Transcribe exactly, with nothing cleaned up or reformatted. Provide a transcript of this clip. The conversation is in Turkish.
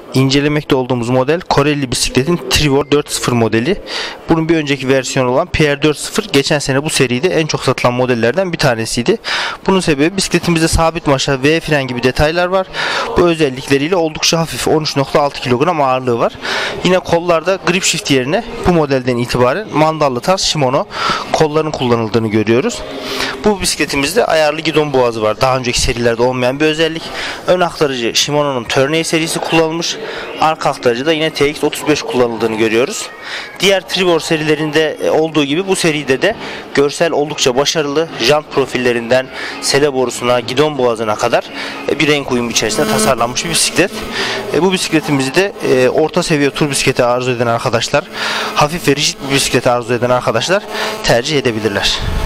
İncelemekte olduğumuz model Corelli bisikletin Trivor dört nokta sıfır modeli. Bunun bir önceki versiyonu olan P R dört nokta sıfır geçen sene bu seride en çok satılan modellerden bir tanesiydi. Bunun sebebi bisikletimizde sabit maşa, V fren gibi detaylar var. Bu özellikleriyle oldukça hafif, on üç nokta altı kilogram ağırlığı var. Yine kollarda grip shift yerine bu modelden itibaren mandallı tarz Shimano kolların kullanıldığını görüyoruz. Bu bisikletimizde ayarlı gidon boğazı var. Daha önceki serilerde olmayan bir özellik. Ön aktarıcı Shimano'nun Tourney serisi kullanılmış. Arka aktarıcı da yine T X otuz beş kullanıldığını görüyoruz. Diğer Trivor serilerinde olduğu gibi bu seride de görsel oldukça başarılı. Jant profillerinden sele borusuna, gidon boğazına kadar bir renk uyumu içerisinde tasarlanmış bir bisiklet. Bu bisikletimizi de orta seviye tur bisikleti arzu eden arkadaşlar, hafif ve rigid bir bisiklet arzu eden arkadaşlar tercih edebilirler.